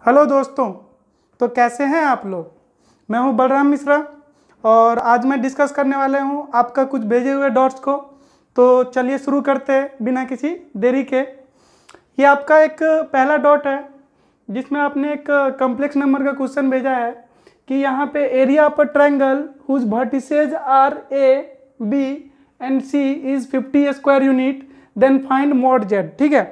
Hello दोस्तों, तो कैसे हैं आप लोग। मैं हूं बलराम मिश्रा और आज मैं डिस्कस करने वाले हूं आपका कुछ भेजे हुए डॉट्स को। तो चलिए शुरू करते हैं बिना किसी देरी के। ये आपका एक पहला डॉट है जिसमें आपने एक कॉम्प्लेक्स नंबर का क्वेश्चन भेजा है कि यहाँ पे area of a triangle whose vertices are A B and C is 50 square unit then find mod z. ठीक है,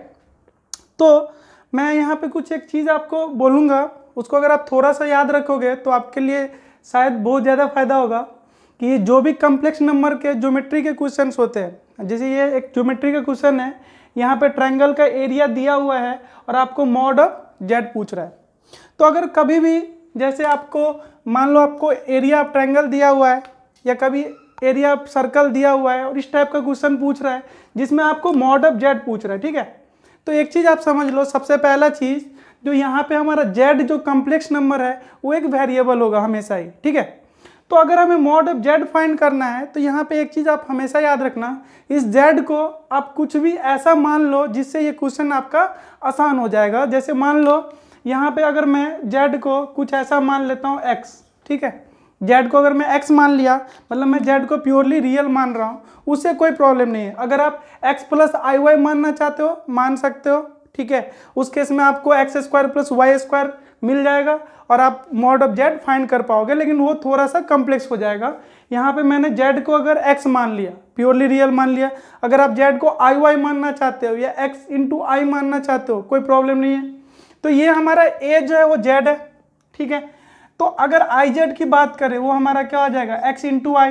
तो मैं यहाँ पे कुछ एक चीज़ आपको बोलूँगा, उसको अगर आप थोड़ा सा याद रखोगे तो आपके लिए शायद बहुत ज़्यादा फायदा होगा कि ये जो भी कॉम्प्लेक्स नंबर के ज्योमेट्री के क्वेश्चंस होते हैं, जैसे ये एक ज्योमेट्री का क्वेश्चन है, यहाँ पे ट्रायंगल का एरिया दिया हुआ है और आपको मॉड ऑफ जेड पूछ रहा है। तो अगर कभी भी जैसे आपको मान लो आपको एरिया ऑफ ट्रायंगल दिया हुआ है या कभी एरिया ऑफ सर्कल दिया हुआ है और इस टाइप का क्वेश्चन पूछ रहा है जिसमें आपको मॉड ऑफ जेड पूछ रहा है, ठीक है, तो एक चीज़ आप समझ लो, सबसे पहला चीज़ जो यहाँ पे हमारा जेड जो कॉम्प्लेक्स नंबर है वो एक वेरिएबल होगा हमेशा ही, ठीक है। तो अगर हमें मॉड ऑफ जेड फाइंड करना है तो यहाँ पे एक चीज़ आप हमेशा याद रखना, इस जेड को आप कुछ भी ऐसा मान लो जिससे ये क्वेश्चन आपका आसान हो जाएगा। जैसे मान लो यहाँ पे अगर मैं जेड को कुछ ऐसा मान लेता हूँ एक्स, ठीक है, जेड को अगर मैं एक्स मान लिया मतलब मैं जेड को प्योरली रियल मान रहा हूँ, उससे कोई प्रॉब्लम नहीं है। अगर आप एक्स प्लस आई वाई मानना चाहते हो मान सकते हो, ठीक है, उस केस में आपको x square plus y square मिल जाएगा और आप मॉड ऑफ जेड फाइंड कर पाओगे, लेकिन वो थोड़ा सा कॉम्प्लेक्स हो जाएगा। यहाँ पे मैंने जेड को अगर एक्स मान लिया, प्योरली रियल मान लिया, अगर आप जेड को आई वाई मानना चाहते हो या एक्स इंटू आई मानना चाहते हो कोई प्रॉब्लम नहीं है। तो ये हमारा ए जो है वो जेड है, ठीक है। तो अगर आई जेड की बात करें वो हमारा क्या हो जाएगा, एक्स इंटू आई,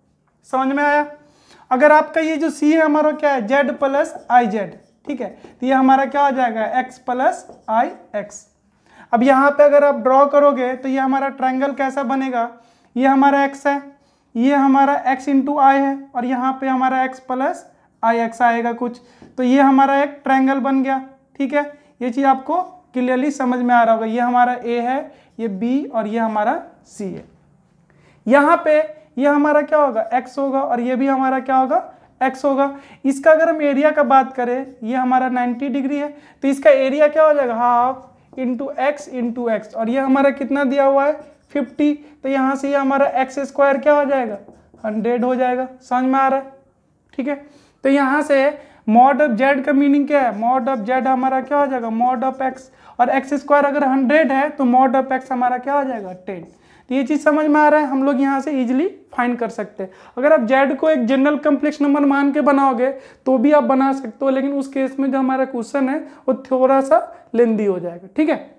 समझ में आया। अगर आपका ये जो सी है हमारा क्या है, जेड प्लस आई जेड, ठीक है, तो ये हमारा क्या हो जाएगा, एक्स प्लस आई एक्स। अब यहाँ पे अगर आप ड्रॉ करोगे तो ये हमारा ट्रायंगल कैसा बनेगा, ये हमारा एक्स है, ये हमारा एक्स इंटू आई है और यहाँ पे हमारा एक्स प्लस आई एक्स आएगा कुछ, तो ये हमारा एक ट्रायंगल बन गया, ठीक है। ये चीज़ आपको क्लियरली समझ में आ रहा होगा। ये हमारा ए है, ये बी और ये हमारा सी है। यहाँ पे ये हमारा क्या होगा, एक्स होगा और ये भी हमारा क्या होगा, एक्स होगा। इसका अगर हम एरिया का बात करें, ये हमारा 90 डिग्री है तो इसका एरिया क्या हो जाएगा, हाफ इंटू एक्स और ये हमारा कितना दिया हुआ है 50, तो यहाँ से ये हमारा एक्स स्क्वायर क्या हो जाएगा 100 हो जाएगा। समझ में आ रहा है, ठीक है। तो यहाँ से मॉड ऑफ जेड का मीनिंग क्या है, मॉड ऑफ जेड हमारा क्या हो जाएगा, मॉड ऑफ एक्स, और एक्स स्क्वायर अगर 100 है तो मॉड ऑफ एक्स हमारा क्या हो जाएगा 10। तो ये चीज़ समझ में आ रहा है, हम लोग यहाँ से इजीली फाइंड कर सकते हैं। अगर आप जेड को एक जनरल कॉम्प्लेक्स नंबर मान के बनाओगे तो भी आप बना सकते हो, लेकिन उस केस में जो हमारा क्वेश्चन है वो थोड़ा सा लेंदी हो जाएगा, ठीक है।